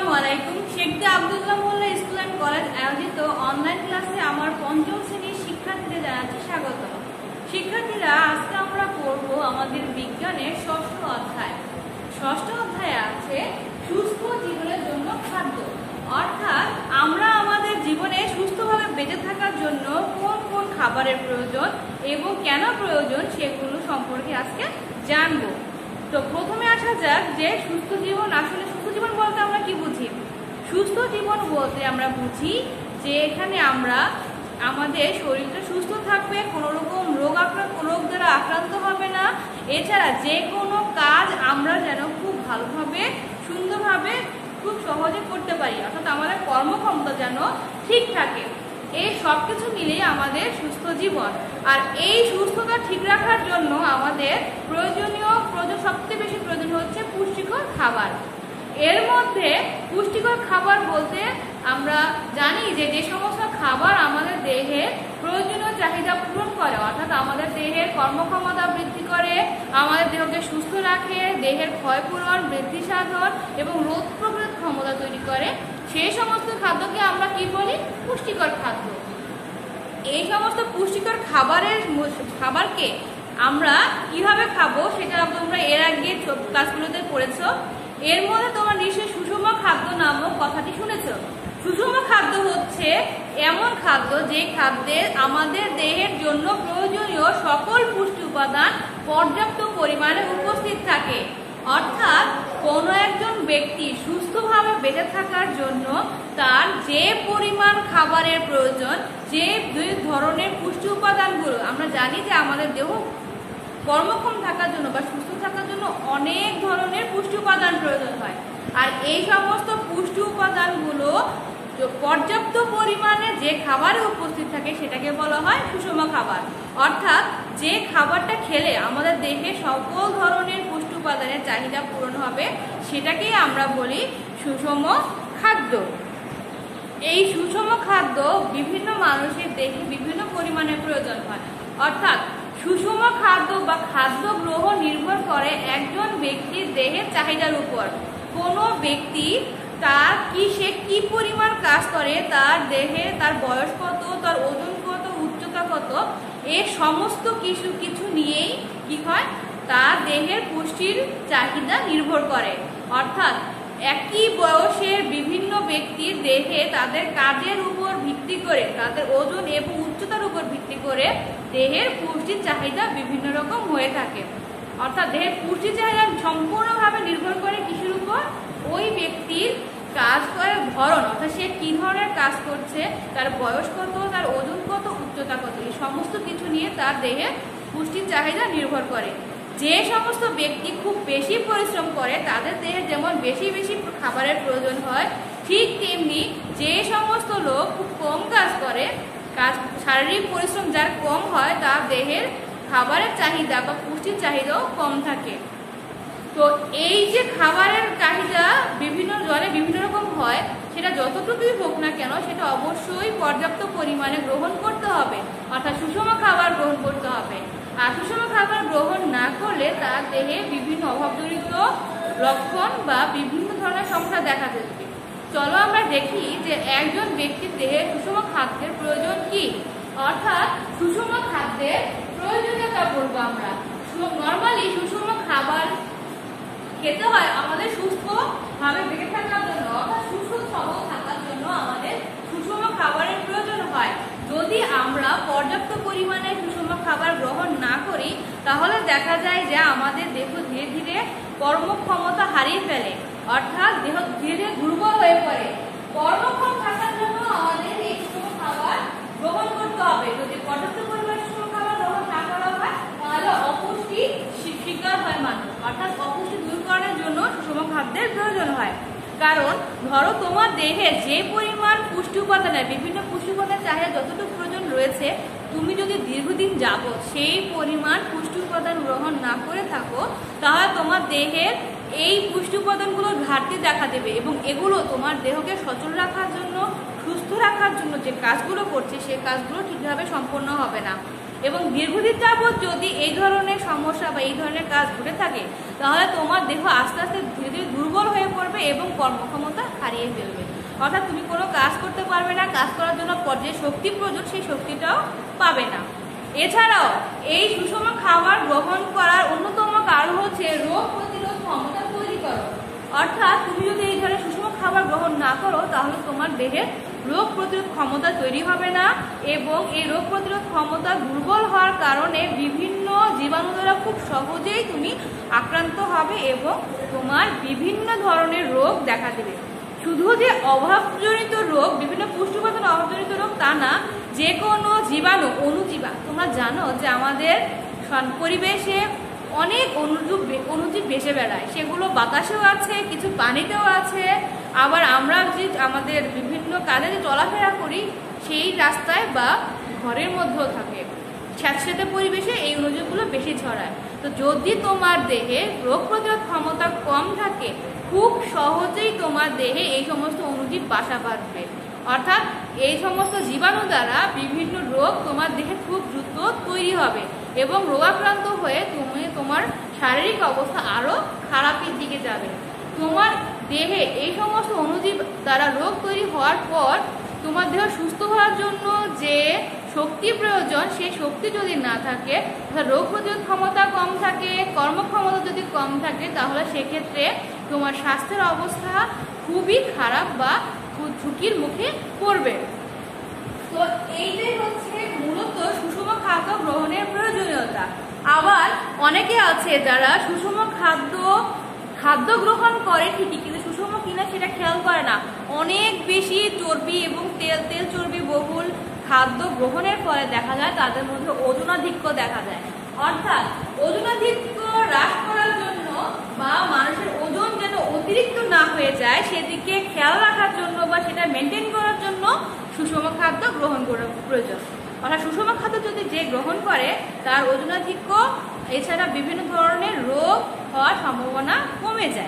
আসসালামু আলাইকুম। Sheikh Abdullah Molla school and college আয়োজিত অনলাইন ক্লাসে আমার পঞ্চম শ্রেণীর শিক্ষার্থীদের জানাচ্ছি স্বাগত। শিক্ষার্থীরা, আজকে আমরা পড়ব আমাদের বিজ্ঞানের ষষ্ঠ অধ্যায়। ষষ্ঠ অধ্যায়ে আছে সুস্থ জীবনের জন্য খাদ্য, অর্থাৎ আমরা আমাদের জীবনে সুস্থভাবে বেঁচে থাকার জন্য কোন কোন খাবারের প্রয়োজন এবং কেন প্রয়োজন সেগুলো সম্পর্কে আজকে জানবো। তো প্রথমে আসা যাক যে সুস্থ জীবন, আসলে সুস্থ জীবন বলতে আমরা কি বুঝি? সুস্থ জীবন বলতে আমরা বুঝি যে এখানে আমরা আমাদের শরীরটা সুস্থ থাকবে, কোনো রকম রোগ দ্বারা আক্রান্ত হবে না। এছাড়া যে কোনো কাজ আমরা যেন খুব ভালোভাবে সুন্দরভাবে খুব সহজে করতে পারি, অর্থাৎ আমাদের কর্মক্ষমতা যেন ঠিক থাকে। এই সব কিছু মিলিয়ে আমাদের সুস্থ জীবন। আর এই সুস্থতা ঠিক রাখার জন্য আমাদের সবচেয়ে বেশি প্রয়োজন হচ্ছে পুষ্টিকর খাবার। এর মধ্যে পুষ্টিকর খাবার বলতে আমরা জানি যে যে সমস্ত খাবার আমাদের দেহের প্রয়োজনীয় চাহিদা পূরণ করে, অর্থাৎ আমাদের দেহের কর্মক্ষমতা বৃদ্ধি করে, আমাদের দেহকে সুস্থ রাখে, দেহের ক্ষয়পূরণ, বৃদ্ধি সাধন এবং রোগ প্রতিরোধ ক্ষমতা তৈরি করে, সেই সমস্ত খাদ্যকে আমরা কি বলি? পুষ্টিকর খাদ্য। এই সমস্ত পুষ্টিকর খাবারকে আমরা কিভাবে খাবো সেটা তোমরা এর আগে ক্লাসগুলোতে পড়েছো। এর মধ্যে তোমরা নিশ্চয়ই সুষম খাদ্য নামক কথাটি শুনেছ। সুষম খাদ্য হচ্ছে এমন খাদ্য যে খাদ্যে আমাদের দেহের জন্য প্রয়োজনীয় সকল পুষ্টি উপাদান পর্যাপ্ত পরিমাণে উপস্থিত থাকে। অর্থাৎ কোনো একজন ব্যক্তি সুস্থভাবে বেঁচে থাকার জন্য তার যে পরিমাণ খাবারের প্রয়োজন, যে দুই ধরনের পুষ্টি উপাদানগুলো, আমরা জানি যে আমাদের দেহ কর্মক্ষম থাকার জন্য বা সুস্থ থাকার জন্য অনেক ধরনের পুষ্টি উপাদান প্রয়োজন হয়। আর এই সমস্ত পুষ্টি উপাদানগুলো পর্যাপ্ত পরিমাণে যে খাবারে উপস্থিত থাকে সেটাকে বলা হয় সুষম খাবার। অর্থাৎ যে খাবারটা খেলে আমাদের দেহে সকল ধরনের পুষ্টি উপাদানের চাহিদা পূরণ হবে সেটাকেই আমরা বলি সুষম খাদ্য। এই সুষম খাদ্য বিভিন্ন মানুষের দেহে বিভিন্ন পরিমাণে প্রয়োজন হয়। অর্থাৎ সুষম খাদ্য বা খাদ্য গ্রহণ নির্ভর করে একজন ব্যক্তির দেহের চাহিদার উপর। কোনো ব্যক্তি সে কি পরিমাণ কাজ করে, তার দেহে তার বয়স কত, তার ওজন কত, উচ্চতা কত, এর সমস্ত কিছু নিয়েই কি হয়, তার দেহের পুষ্টির চাহিদা নির্ভর করে। অর্থাৎ একই বয়সের বিভিন্ন ব্যক্তির দেহে তাদের কাজের উপর ভিত্তি করে, তাদের ওজন এবং উচ্চতার উপর ভিত্তি করে দেহের পুষ্টির চাহিদা বিভিন্ন রকম হয়ে থাকে। অর্থাৎ দেহের পুষ্টির চাহিদা সম্পূর্ণভাবে নির্ভর করে কিসের উপর? ওই ব্যক্তির কাজ করার ধরন, অর্থাৎ সে কি ধরনের কাজ করছে, তার বয়স কত, তার ওজন কত, উচ্চতা কত, এই সমস্ত কিছু নিয়ে তার দেহের পুষ্টির চাহিদা নির্ভর করে। যে সমস্ত ব্যক্তি খুব বেশি পরিশ্রম করে তাদের দেহে যেমন বেশি বেশি খাবারের প্রয়োজন হয়, ঠিক তেমনি যে সমস্ত লোক খুব কম কাজ করে, শারীরিক পরিশ্রম যার কম হয়, তার দেহের খাবারের চাহিদা বা পুষ্টির চাহিদাও কম থাকে। তো এই যে খাবারের চাহিদা বিভিন্ন জনে বিভিন্ন রকম হয়, সেটা যতটুকুই হোক না কেন সেটা অবশ্যই পর্যাপ্ত পরিমাণে গ্রহণ করতে হবে, অর্থাৎ সুষম খাবার গ্রহণ করতে হবে। আর সুষম খাবার গ্রহণ না করলে তার দেহে বিভিন্ন অভাবজনিত লক্ষণ বা বিভিন্ন ধরনের সমস্যা দেখা যাবে। চলো আমরা দেখি যে একজন ব্যক্তির দেহে সুষম খাদ্যের প্রয়োজন কি, অর্থাৎ সুষম খাদ্যের প্রয়োজনীয়তা বলবো আমরা। নর্মালি সুষম খাবার খেতে হয় আমাদের সুস্থভাবে বেঁচে থাকার জন্য, অর্থাৎ সুস্থ সবল থাকার জন্য আমাদের সুষম খাবারের প্রয়োজন হয়। যদি আমরা পর্যাপ্ত পরিমাণে সুষম খাবার গ্রহণ না করি তাহলে দেখা যায় যে আমাদের দেহ ধীরে ধীরে কর্মক্ষমতা হারিয়ে ফেলে, অর্থাৎ দেহ ধীরে ধীরে দুর্বল হয়ে পড়ে। কর্মক্ষম থাকার জন্য আমাদের এই সুষম খাবার গ্রহণ করতে হবে। যদি পর্যাপ্ত পরিমাণে সুষম খাবার গ্রহণ না করা হয় তাহলে অপুষ্টি শিকার হয় মানুষ, অর্থাৎ অপুষ্টি দূরীকরণের জন্য সুষম খাদ্যের প্রয়োজন হয়। কারণ ধরো তোমার দেহে যে পরিমাণ পুষ্টি উপাদানের বিভিন্ন পুষ্টি উপাদানের চাহিদা যতটুকু প্রয়োজন রয়েছে, তুমি যদি দীর্ঘদিন যাবত সেই পরিমাণ পুষ্টি উপাদান গ্রহণ না করে থাকো তাহলে তোমার দেহের এই পুষ্টি উপাদানগুলোর ঘাটতি দেখা দেবে এবং এগুলো তোমার দেহকে সচল রাখার জন্য, সুস্থ রাখার জন্য যে কাজগুলো করছে সেই কাজগুলো ঠিকভাবে সম্পন্ন হবে না। এবং দীর্ঘদিন যাবৎ যদি এই ধরনের সমস্যা বা এই ধরনের কাজ ঘটে থাকে তাহলে তোমার দেহ আস্তে আস্তে ধীরে ধীরে দুর্বল হয়ে পড়বে এবং কর্মক্ষমতা হারিয়ে ফেলবে। অর্থাৎ তুমি কোনো কাজ করতে পারবে না, কাজ করার জন্য যে শক্তি প্রয়োজন সেই শক্তিটাও পাবে না। এছাড়াও এই সুষম খাবার গ্রহণ করার অন্যতম কারণ হচ্ছে রোগ প্রতিরোধ ক্ষমতা তৈরি করো। অর্থাৎ তুমি যদি এই ধরনের সুষম খাবার গ্রহণ না করো তাহলে তোমার দেহের রোগ প্রতিরোধ ক্ষমতা তৈরি হবে না এবং এই রোগ প্রতিরোধ ক্ষমতা দুর্বল হওয়ার কারণে বিভিন্ন জীবাণু দ্বারা খুব সহজেই তুমি আক্রান্ত হবে এবং তোমার বিভিন্ন ধরনের রোগ দেখা দেবে। শুধু যে অভাবজনিত রোগ, বিভিন্ন পুষ্টি উপাদানের অভাবজনিত রোগ তা না, যে কোনো জীবাণু, অণুজীবা, তোমরা জানো যে আমাদের পরিবেশে অনেক অণুজীব ভেসে বেড়ায়, সেগুলো বাতাসেও আছে, কিছু পানিতেও আছে, আবার আমরা যে আমাদের বিভিন্ন কাজে যে চলাফেরা করি সেই রাস্তায় বা ঘরের মধ্যেও থাকে। স্যাঁতস্যাঁতে পরিবেশে এই অণুজীবগুলো বেশি ছড়ায়। তো যদি তোমার দেহে রোগ প্রতিরোধ ক্ষমতা কম থাকে খুব সহজেই তোমার দেহে এই সমস্ত অণুজীব বাসা বাঁধবে। অর্থাৎ এই সমস্ত জীবাণু দ্বারা বিভিন্ন রোগ তোমার দেহে খুব দ্রুত তৈরি হবে এবং রোগাক্রান্ত হয়ে তুমি তোমার শারীরিক অবস্থা আরও খারাপের দিকে যাবে। তোমার দেহে এই সমস্ত অণুজীব দ্বারা রোগ তৈরি হওয়ার পর তোমার দেহ সুস্থ হওয়ার জন্য যে শক্তি প্রয়োজন সেই শক্তি যদি না থাকে, রোগ প্রতিরোধ ক্ষমতা কম থাকে, কর্মক্ষমতা যদি কম থাকে, তাহলে সেক্ষেত্রে তোমার স্বাস্থ্যের অবস্থা খুবই খারাপ বা ঝুঁকির মুখে পড়বে। তো এইটাই হচ্ছে মূলত সুষম খাদ্য গ্রহণের প্রয়োজনীয়তা। আবার অনেকে আছে যারা সুষম খাদ্য গ্রহণ করে ঠিকই, কিন্তু সুষম কিনা সেটা খেয়াল করে না। অনেক বেশি চর্বি এবং তেল চর্বি বহুল খাদ্য গ্রহণের ফলে দেখা যায় তাদের মধ্যে ওজনাধিক্য দেখা যায়। অর্থাৎ ওজনাধিক্য হ্রাস করার জন্য বা মানুষের ওজন যেন অতিরিক্ত না হয়ে যায় সেদিকে খেয়াল রাখার জন্য বা সেটা মেনটেন করার জন্য সুষম খাদ্য গ্রহণ করা প্রয়োজন। অর্থাৎ সুষম খাদ্য যদি যে গ্রহণ করে তার ওজনাধিক্য এছাড়া বিভিন্ন ধরনের রোগ হওয়ার সম্ভাবনা কমে যায়।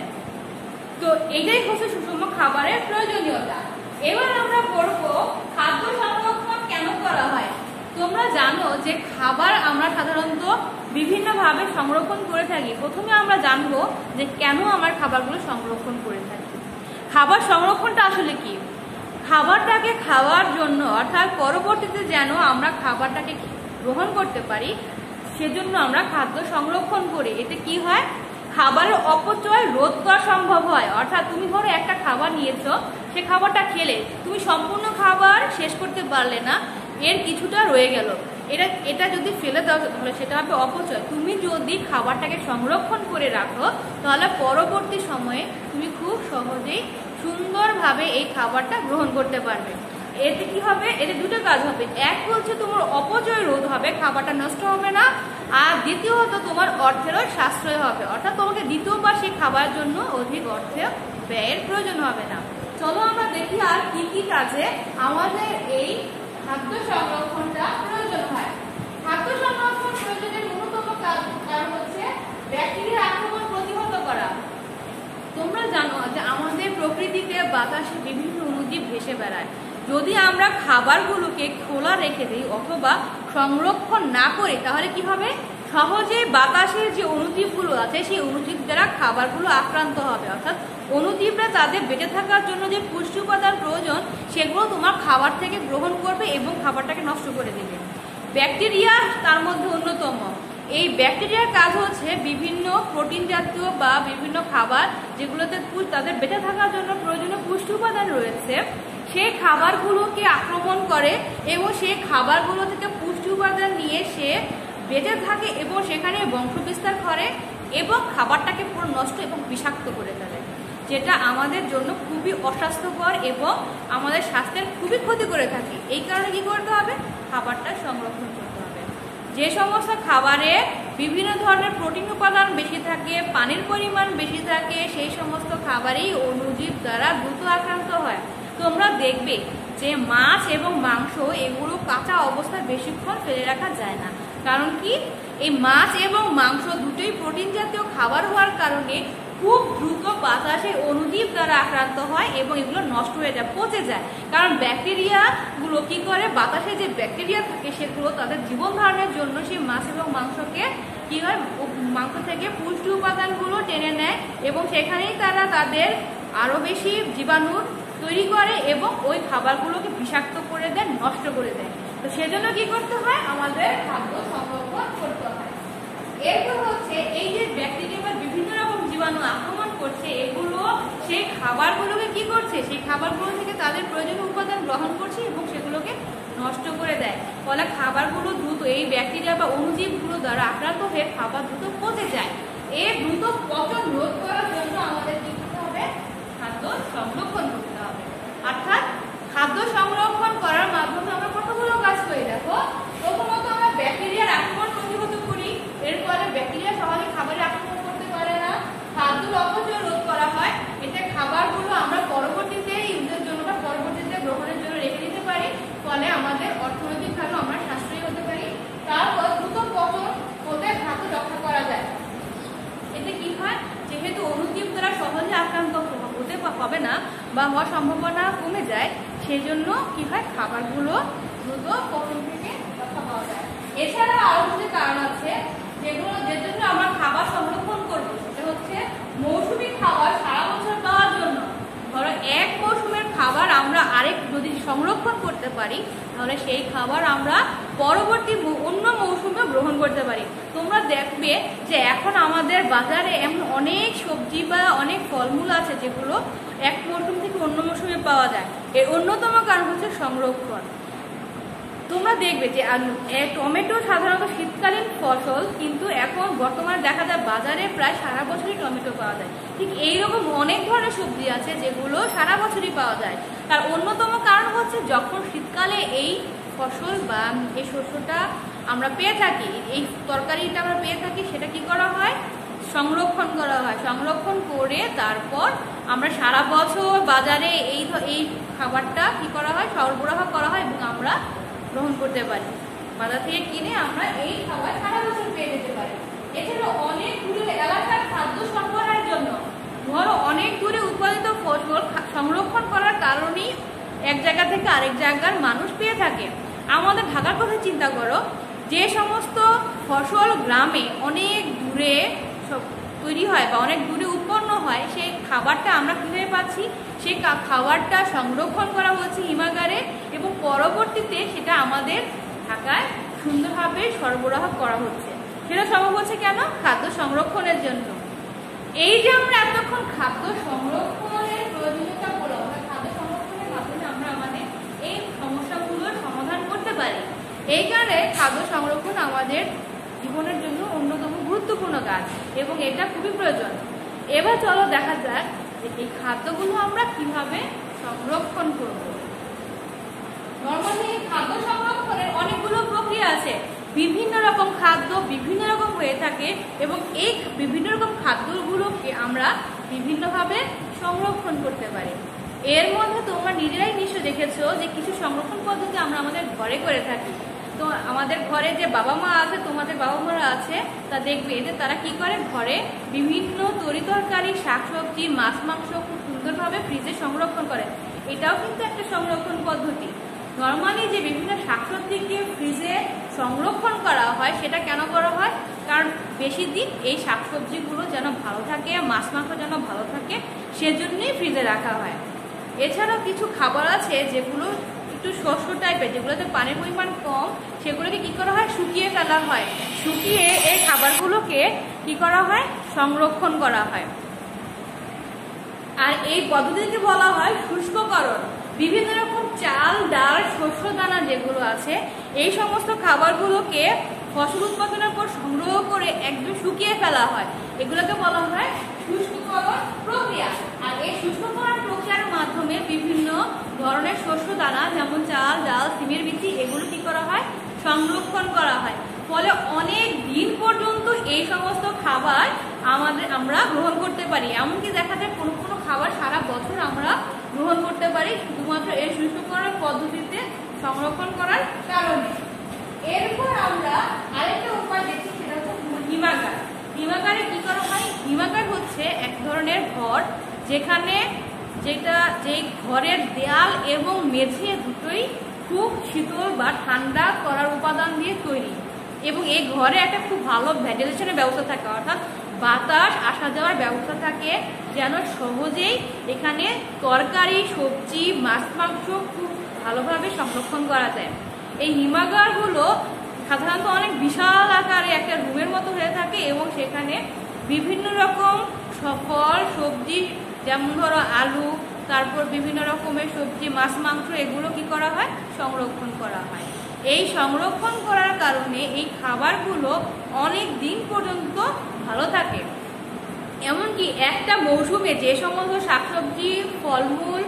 তো এটাই হচ্ছে সুষম খাবারের প্রয়োজনীয়তা। এবার আমরা পড়বো খাদ্য সংরক্ষণ কেন করা হয়। তোমরা জানো যে খাবার আমরা সাধারণত বিভিন্নভাবে সংরক্ষণ করে থাকি। প্রথমে আমরা জানবো যে কেন আমরা খাবারগুলো সংরক্ষণ করে থাকি। খাবার সংরক্ষণটা আসলে কি? খাবারটাকে খাওয়ার জন্য, অর্থাৎ পরবর্তীতে যেন আমরা খাবারটাকে গ্রহণ করতে পারি সেজন্য আমরা খাদ্য সংরক্ষণ করি। এতে কি হয়? খাবারের অপচয় রোধ করা সম্ভব হয়। অর্থাৎ তুমি ধরো একটা খাবার নিয়েছো, সে খাবারটা খেলে তুমি সম্পূর্ণ খাবার শেষ করতে পারলে না, এর কিছুটা রয়ে গেল, এটা যদি ফেলে দাও তাহলে সেটা হবে অপচয়। তুমি যদি খাবারটাকে সংরক্ষণ করে রাখো তাহলে পরবর্তী সময়ে তুমি খুব সহজেই সুন্দরভাবে এই খাবারটা গ্রহণ করতে পারবে। এতে কি হবে? এতে দুটো কাজ হবে। এক হচ্ছে তোমার অপচয় রোধ হবে, খাবারটা নষ্ট হবে না, আর দ্বিতীয়ত তোমার অর্থেরও সাশ্রয় হবে। অর্থাৎ তোমাকে দ্বিতীয়বার সেই খাবারের জন্য অধিক অর্থ ব্যয়ের প্রয়োজন হবে না। চলো আমরা দেখি আর কি কি কাজে আমাদের এই খাদ্য সংরক্ষণটা প্রয়োজন হয়। খাদ্য সংরক্ষণ প্রয়োজনের ন্যূনতম কারণ হচ্ছে ব্যাকটেরিয়া আক্রমণ প্রতিহত করা। তোমরা জানো যে আমাদের প্রকৃতিতে বাতাসে বিভিন্ন অণুজীব ভেসে বেড়ায়। যদি আমরা খাবারগুলোকে খোলা রেখে দিই অথবা সংরক্ষণ না করি তাহলে কি হবে? সহজে বাতাসের যে অণুজীবগুলো আছে সেই অণুজীব দ্বারা খাবারগুলো আক্রান্ত হবে। অর্থাৎ অণুজীবরা তাদের বেঁচে থাকার জন্য যে পুষ্টি উপাদান প্রয়োজন সেগুলো তোমার খাবার থেকে গ্রহণ করবে এবং খাবারটাকে নষ্ট করে দেবে। ব্যাকটেরিয়া তার মধ্যে অন্যতম। এই ব্যাকটেরিয়ার কাজ হচ্ছে বিভিন্ন প্রোটিন জাতীয় বা বিভিন্ন খাবার যেগুলোতে তাদের বেঁচে থাকার জন্য প্রয়োজনীয় পুষ্টি উপাদান রয়েছে সেই খাবারগুলোকে আক্রমণ করে এবং সেই খাবারগুলো থেকে পুষ্টি উপাদান নিয়ে সে বেঁচে থাকে এবং সেখানে বংশবিস্তার করে এবং খাবারটাকে পুরো নষ্ট এবং বিষাক্ত করে ফেলে, যেটা আমাদের জন্য খুবই অস্বাস্থ্যকর এবং আমাদের স্বাস্থ্যের খুবই ক্ষতি করে থাকে। এই কারণে কি করতে হবে? খাবারটা সংরক্ষণ করতে হবে। যে সমস্ত খাবারে বিভিন্ন ধরনের প্রোটিন উপাদান বেশি থাকে, পানির পরিমাণ বেশি থাকে, সেই সমস্ত খাবারেই অণুজীব দ্বারা দ্রুত আক্রান্ত হয়। তোমরা দেখবে যে মাছ এবং মাংস এগুলো কাঁচা অবস্থায় বেশিক্ষণ ফেলে রাখা যায় না। কারণ কি? এই মাছ এবং মাংস দুটোই প্রোটিন জাতীয় খাবার হওয়ার কারণে খুব দ্রুত বাতাসে অণুজীব দ্বারা আক্রান্ত হয় এবং এগুলো নষ্ট হয়ে যায়, পচে যায়। কারণ ব্যাকটেরিয়াগুলো কি করে, বাতাসে যে ব্যাকটেরিয়া থাকে সেগুলো তাদের জীবন ধারণের জন্য সেই মাছ এবং মাংসকে কি হয়, মাংস থেকে পুষ্টি উপাদানগুলো টেনে নেয় এবং সেখানেই তারা তাদের আরো বেশি জীবাণু তৈরি করে এবং ওই খাবারগুলোকে বিষাক্ত করে দেয়, নষ্ট করে দেয়। তো সেজন্য কি করতে হয়, আমাদের খাদ্য সংরক্ষণ করতে হয়। এরপর হচ্ছে এই যে ব্যাকটেরিয়া বা বিভিন্ন রকম জীবাণু আক্রমণ করছে, এগুলো সেই খাবারগুলোকে কি করছে, সেই খাবারগুলো থেকে তাদের প্রয়োজনীয় উপাদান গ্রহণ করছে এবং সেগুলোকে নষ্ট করে দেয়। ফলে খাবারগুলো দ্রুত এই ব্যাকটেরিয়া বা অণুজীবগুলো দ্বারা আক্রান্ত হয়ে খাবার দ্রুত পচে যায়। এই দ্রুত পচন রোধ করার জন্য আমাদের কি করতে হবে, খাদ্য সংরক্ষণ করতে হবে। অর্থাৎ খাদ্য সংরক্ষণ করার মাধ্যমে আমরা কতগুলো কাজ করি দেখো। প্রথমত আমরা ব্যাকটেরিয়ার আক্রমণ প্রতিহত করি, এর ফলে ব্যাকটেরিয়া সহজে খাবারে আক্রমণ করতে পারে না। খাদ্য অপচয় রোধ করা হয়, এতে খাবারগুলো আমরা পরবর্তীতে ইউজের জন্য বা পরবর্তীতে গ্রহণের জন্য রেখে দিতে পারি, ফলে আমাদের অর্থনৈতিকভাবে আমরা সাশ্রয়ী হতে পারি। তারপর দ্রুত পচন হতে খাদ্য রক্ষা করা যায়। এতে কি হয়, যেহেতু অণুজীব দ্বারা সহজে আক্রান্ত হতে হবে না বা হওয়ার সম্ভাবনা কমে যায়, সেই জন্য কি হয়, খাবারগুলো দ্রুত পচন থেকে রক্ষা পাওয়া যায়। এছাড়া আরো কিছু কারণ আছে যে জন্য আমরা খাবার সংরক্ষণ করবো, সেটা হচ্ছে মৌসুমী খাবার সারা বছর পাওয়ার জন্য। ধরো এক মৌসুমের খাবার আমরা আরেক যদি সংরক্ষণ করতে পারি, তাহলে সেই খাবার আমরা পরবর্তী অন্য মৌসুমে গ্রহণ করতে পারি। তোমরা দেখবে যে এখন আমাদের বাজারে এমন অনেক সবজি বা অনেক ফলমূল আছে যেগুলো এক মৌসুম থেকে অন্য মৌসুমে পাওয়া যায়। এর অন্যতম কারণ হচ্ছে সংরক্ষণ। তোমরা দেখবে যে টমেটো সাধারণত শীতকালীন ফসল, কিন্তু এখন বর্তমানে দেখা যায় বাজারে প্রায় সারা বছরই টমেটো পাওয়া যায়। ঠিক এইরকম অনেক ধরনের সবজি আছে যেগুলো সারা বছরই পাওয়া যায়। তার অন্যতম কারণ হচ্ছে যখন শীতকালে এই ফসল বা এই শস্যটা আমরা পেয়ে থাকি, এই তরকারিটা আমরা পেয়ে থাকি, সেটা কি করা হয়, সংরক্ষণ করা হয়। সংরক্ষণ করে তারপর আমরা সারা বছর বাজারে এই খাবারটা কি করা হয়, সরবরাহ করা হয় এবং আমরা গ্রহণ করতে পারি। বাজার থেকে কিনে আমরা এই খাবার সারা বছর পেয়ে যেতে পারি। এছাড়া অনেক দূরে এলাকার খাদ্য সরবরাহের জন্য, ধরো অনেক দূরে উৎপাদিত ফসল সংরক্ষণ করার কারণেই এক জায়গা থেকে আরেক জায়গার মানুষ পেয়ে থাকে। আমাদের ঢাকার কথা চিন্তা করো, যে সমস্ত ফসল গ্রামে অনেক দূরে তৈরি হয় বা অনেক দূরে উৎপন্ন হয়, সেই খাবারটা আমরা কিভাবে পাচ্ছি, সেই খাবারটা সংরক্ষণ করা হচ্ছে হিমাগারে এবং পরবর্তীতে সেটা আমাদের ঢাকায় সুন্দরভাবে সরবরাহ করা হচ্ছে। সেটা সম্ভব হচ্ছে কেন, খাদ্য সংরক্ষণের জন্য। এই যে আমরা এতক্ষণ খাদ্য সংরক্ষণের প্রয়োজনীয়তা বললাম, খাদ্য সংরক্ষণের মাধ্যমে আমরা আমাদের এই সমস্যাগুলোর সমাধান করতে পারি। এই কারণে খাদ্য সংরক্ষণ আমাদের জীবনের জন্য অন্যতম গুরুত্বপূর্ণ কাজ এবং এটা খুবই প্রয়োজন। এবার চলো দেখা যাক যে এই খাদ্যগুলো আমরা কিভাবে সংরক্ষণ করব। নরমালি খাদ্য সংরক্ষণের অনেকগুলো প্রক্রিয়া আছে। বিভিন্ন রকম খাদ্য বিভিন্ন রকম হয়ে থাকে এবং এই বিভিন্ন রকম খাদ্যগুলোকে আমরা বিভিন্নভাবে সংরক্ষণ করতে পারি। এর মধ্যে তোমরা নিজেরাই নিশ্চয় দেখেছো যে কিছু সংরক্ষণ পদ্ধতি আমরা আমাদের ঘরে করে থাকি। তো আমাদের ঘরে যে বাবা মা আছে, তোমাদের বাবা মারা আছে, তা দেখবে যে তারা কি করে, ঘরে বিভিন্ন তরিতরকারি, শাকসবজি, মাছ মাংস খুব সুন্দরভাবে ফ্রিজে সংরক্ষণ করে। এটাও কিন্তু একটা সংরক্ষণ পদ্ধতি। নর্মালি যে বিভিন্ন শাকসবজিকে ফ্রিজে সংরক্ষণ করা হয়, সেটা কেন করা হয়, কারণ বেশি দিন এই শাকসবজিগুলো যেন ভালো থাকে, মাছ মাংস যেন ভালো থাকে, সেজন্যই ফ্রিজে রাখা হয়। এছাড়াও কিছু খাবার আছে যেগুলো একটু শস্য টাইপের, যেগুলোতে পানির পরিমাণ কম, সেগুলোকে কি করা হয়, শুকিয়ে ফেলা হয়। শুকিয়ে এই খাবারগুলোকে কি করা হয়, সংরক্ষণ করা হয়। আর এই পদ্ধতিকে বলা হয় শুষ্ককরণ। বিভিন্ন রকম চাল, ডাল, শস্য দানা যেগুলো আছে, এই সমস্ত খাবারগুলোকে ফসল উৎপাদনের পর সংগ্রহ করে একদম শুকিয়ে ফেলা হয়। এগুলোকে বলা হয় শুষ্ককরণ প্রক্রিয়া। আর এই শুষ্ককরণ প্রক্রিয়ার মাধ্যমে বিভিন্ন ধরনের শস্য দানা, যেমন চাল, ডাল, সিমের বিচি, এগুলো কি করা হয়, সংরক্ষণ করা হয়। ফলে অনেক দিন পর্যন্ত এই সমস্ত খাবার আমরা গ্রহণ করতে পারি। এমনকি দেখা যায় কোনো কোনো খাবার সারা বছর আমরা গ্রহণ করতে পারি শুধুমাত্র এই শুষ্ককরণ পদ্ধতিতে সংরক্ষণ করার কারণে। এরপর আমরা আরেকটা উপায় দেখি, সেটা হচ্ছে হিমাগার। হিমাগারে কি করা হয়? হিমাগার হচ্ছে এক ধরনের ঘর যেই ঘরের দেয়াল এবং মেঝে দুটোই খুব শীতল বা ঠান্ডা করার উপাদান দিয়ে তৈরি, এবং এই ঘরে একটা খুব ভালো ভেন্টিলেশনের ব্যবস্থা থাকে, অর্থাৎ বাতাস আসা যাওয়ার ব্যবস্থা থাকে, যেন সহজেই এখানে তরকারি, সবজি, মাছ, মাংস খুব ভালোভাবে সংরক্ষণ করা যায়। এই হিমাগারগুলো সাধারণত অনেক বিশাল আকারে একটা রুমের মতো হয়ে থাকে, এবং সেখানে বিভিন্ন রকম ফল, সবজি, যেমন ধরো আলু, তারপর বিভিন্ন রকমের সবজি, মাছ, মাংস, এগুলো কি করা হয়? সংরক্ষণ করা হয়। এই সংরক্ষণ করার কারণে এই খাবারগুলো অনেক দিন পর্যন্ত ভালো থাকে। এমনকি একটা মৌসুমে যে সমস্ত শাকসবজি, ফলমূল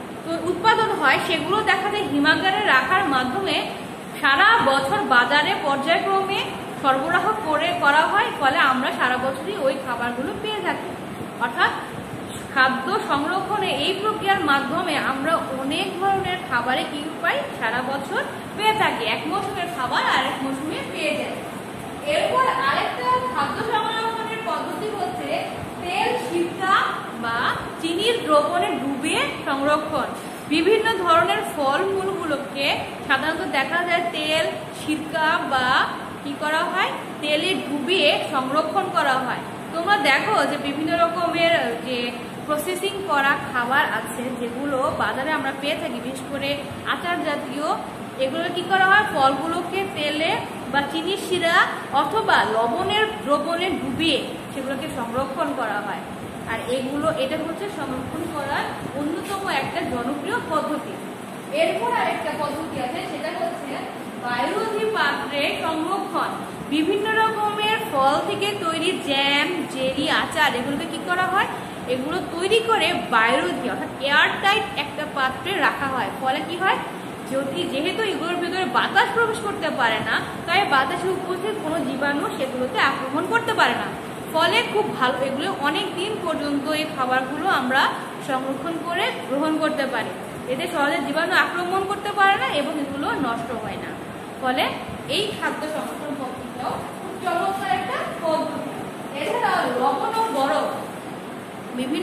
উৎপাদন হয়, সেগুলো দেখা যায় হিমাগারে রাখার মাধ্যমে সারা বছর বাজারে পর্যায়ক্রমে সরবরাহ করা হয়, ফলে আমরা সারা বছরই ওই খাবারগুলো পেয়ে থাকি। অর্থাৎ খাদ্য সংরক্ষণে এই প্রক্রিয়ার মাধ্যমে আমরা অনেক ধরনের খাবারে কি পাই? সারা বছর পেয়ে থাকি। এক মৌসুমের খাবার আরেক মৌসুমে পেয়ে যাই। এরপর আরেকটা খাদ্য সংরক্ষণের পদ্ধতি হচ্ছে তেল, সিরকা বা চিনির দ্রবণে ডুবে সংরক্ষণ। বিভিন্ন ধরনের ফলমূলগুলোকে সাধারণত দেখা যায় তেল, সিরকা বা কি করা হয়? তেলে ডুবিয়ে সংরক্ষণ করা হয়। তোমরা দেখো যে বিভিন্ন রকমের যে প্রসেসিং করা খাবার আছে, যেগুলো বাজারে আমরা পেয়ে থাকি, বিশেষ করে আচার জাতীয়, এগুলো কি করা হয়? ফলগুলোকে তেলে বা চিনির শিরা অথবা লবণের দ্রবণে ডুবিয়ে সেগুলোকে সংরক্ষণ করা হয়। আর এটা হচ্ছে সংরক্ষণ করার অন্যতম একটা জনপ্রিয় পদ্ধতি। এরপর আরেকটা পদ্ধতি আছে, সেটা হচ্ছে বায়ুরোধী পাত্রে সংরক্ষণ। বিভিন্ন রকমের ফল থেকে তৈরি জ্যাম, জেলি, আচার, এগুলোকে কি করা হয়? এগুলো তৈরি করে বায়ুরোধী অর্থাৎ এয়ার টাইট একটা পাত্রে রাখা হয়। ফলে কি হয়? যেহেতু এগুলোর ভিতরে বাতাস প্রবেশ করতে পারে না, তাই বাতাসের উপস্থিত কোনো জীবাণু সেগুলোতে আক্রমণ করতে পারে না। ফলে খুব ভালো, এগুলো অনেক দিন পর্যন্ত এই খাবারগুলো আমরা সংরক্ষণ করে গ্রহণ করতে পারি। এতে সহজে জীবাণু আক্রমণ করতে পারে না এবং এগুলো নষ্ট হয় না। ফলে এই খাদ্য সংরক্ষণ পদ্ধতিটাও খুব চমৎকার একটা পদ্ধতি। এছাড়াও লবণ ও বরফ, বিভিন্ন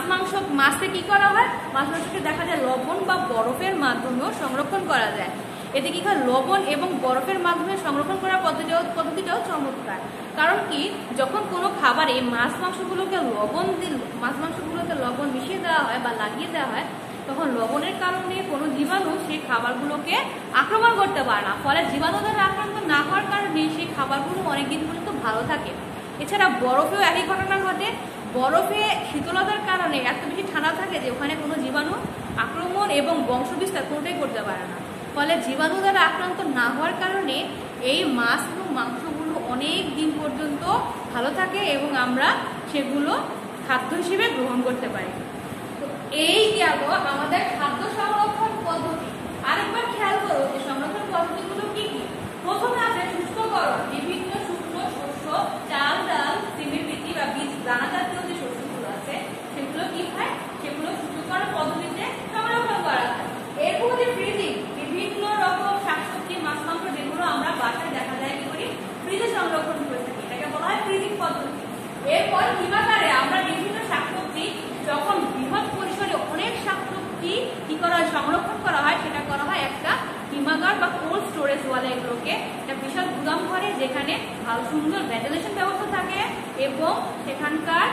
মাছে কি করা হয়? মাছ মাংসকে দেখা যায় লবণ বা বরফের মাধ্যমেও সংরক্ষণ করা যায়। এতে কি হয়? লবণ এবং বরফের মাধ্যমে সংরক্ষণ করার পদ্ধতিটাও চমৎকার। কারণ কি, যখন কোনো খাবারে মাছ মাংসগুলোকে লবণ মিশিয়ে দেওয়া হয় বা লাগিয়ে দেওয়া হয়, তখন লবণের কারণে কোনো জীবাণু সেই খাবারগুলোকে আক্রমণ করতে পারে না। ফলে জীবাণু দ্বারা আক্রান্ত না হওয়ার কারণে সেই খাবারগুলো অনেকদিন পর্যন্ত ভালো থাকে। এছাড়া বরফেও একই ঘটনা ঘটে। বরফে শীতলতার কারণে এত বেশি ঠান্ডা থাকে যে ওখানে কোনো জীবাণু আক্রমণ এবং বংশবিস্তার কোনোটাই করতে পারে না। ফলে জীবাণু দ্বারা আক্রান্ত না হওয়ার কারণে এই মাছ এবং মাংসগুলো অনেক দিন পর্যন্ত ভালো থাকে এবং আমরা সেগুলো খাদ্য হিসেবে গ্রহণ করতে পারি। তো এই গেল আমাদের খাদ্য সংরক্ষণ পদ্ধতি। আরেকবার খেয়াল করো যে সংরক্ষণ পদ্ধতিগুলো কি কি। প্রথমে আছে শুষ্ককরণ। বিভিন্ন শুকনো শস্য, চাল, ডাল, সিমের বিচি বা বীজ দানা জাতীয় যে শস্যগুলো আছে, সেগুলো কি হয়? সেগুলো শুষ্ককরণ পদ্ধতিতে সংরক্ষণ করা হয়। এরপর হচ্ছে ফ্রিজিং। বিভিন্ন রকম শাকসবজি, মাছ, মাংস, যেগুলো আমরা বাসায় দেখা যায় কি করি? ফ্রিজে সংরক্ষণ করে থাকি, এটাকে বলা হয় ফ্রিজিং পদ্ধতি। এরপর হিমাগারে আমরা বিভিন্ন শাকসবজি, যখন বৃহৎ পরিসরে অনেক শাকসবজি কি করা হয়? সংরক্ষণ করা হয়, সেটা করা হয় একটা হিমাগার বা কোল্ড স্টোরেজ বলে এগুলোকে। একটা বিশাল গুদাম ঘরে, যেখানে ভালো সুন্দর ভেন্টিলেশন ব্যবস্থা থাকে এবং সেখানকার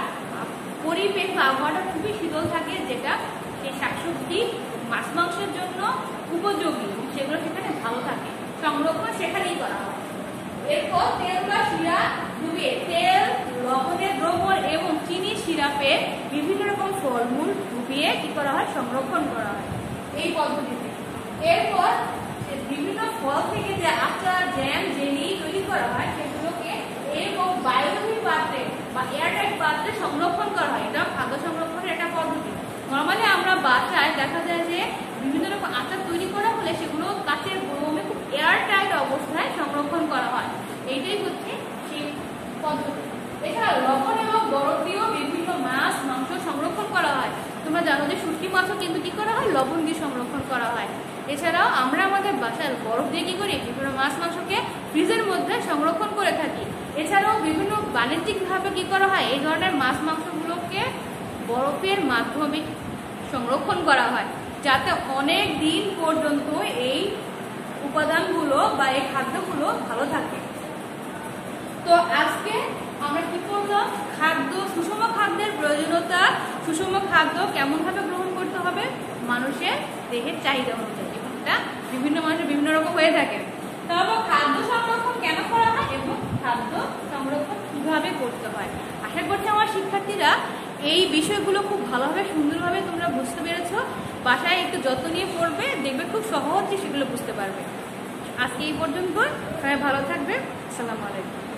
পরিবেশ বা আবহাওয়াটা খুবই শীতল থাকে, যেটা সেই শাকসবজি, মাছ, মাংসের জন্য উপযোগী, সেগুলো সেখানে ভালো থাকে। সংরক্ষণ সেখানেই করা হয়। এরপর তেল বা শিরা ডুবিয়ে, তেল, লবণের দ্রবণ এবং চিনি সিরাপে বিভিন্ন রকম ফলমূল ডুবিয়ে কি করা হয়? সংরক্ষণ করা হয় এই পদ্ধতিতে। এরপর বিভিন্ন ফল থেকে যে আচার, জ্যাম, জেলি তৈরি করা হয়, সেগুলোকে এরকম বায়ুরোধী পাত্রে বা এয়ারটাইট পাত্রে সংরক্ষণ করা হয়। এটা খাদ্য সংরক্ষণের একটা পদ্ধতি। নর্মালি আমরা বাসায় দেখা যায় যে বিভিন্ন রকম আচার তৈরি করা হলে সেগুলো কাচের বোমে খুব এয়ারটাইট অবস্থায় সংরক্ষণ করা হয়। এইটাই হচ্ছে সেই পদ্ধতি। এছাড়া লবণ এবং বরফ দিয়েও বিভিন্ন মাছ, মাংস সংরক্ষণ করা হয়। তোমরা জানো যে শুটকি মাছও কিন্তু কি করা হয়? লবণ দিয়ে সংরক্ষণ করা হয়। এছাড়াও আমরা আমাদের বাসার বরফ দিয়ে কি করি, বিভিন্ন মাছ মাংসকে ফ্রিজের মধ্যে সংরক্ষণ করে থাকি। এছাড়াও বিভিন্ন বাণিজ্যিকভাবে কি করা হয়, এই ধরনের মাছ মাংসগুলোকে বরফের মাধ্যমে সংরক্ষণ করা হয়, যাতে অনেক দিন পর্যন্ত এই উপাদানগুলো বা এই খাদ্যগুলো ভালো থাকে। তো আজকে আমরা কি করলাম, খাদ্য, সুষম খাদ্যের প্রয়োজনীয়তা, সুষম খাদ্য কেমনভাবে গ্রহণ করতে হবে মানুষের দেহের চাহিদা অনুযায়ী, এবং এটা বিভিন্ন মানুষের বিভিন্ন রকম হয়ে থাকে। তারপর খাদ্য সংরক্ষণ কেন করা হয় এবং খাদ্য সংরক্ষণ কিভাবে করতে হয়। আশা করছি আমার শিক্ষার্থীরা এই বিষয়গুলো খুব ভালোভাবে সুন্দরভাবে তোমরা বুঝতে পেরেছো। বাসায় একটু যত্ন নিয়ে পড়বে, দেখবে খুব সহজে সেগুলো বুঝতে পারবে। আজকে এই পর্যন্ত, সবাই ভালো থাকবে। আসসালামু আলাইকুম।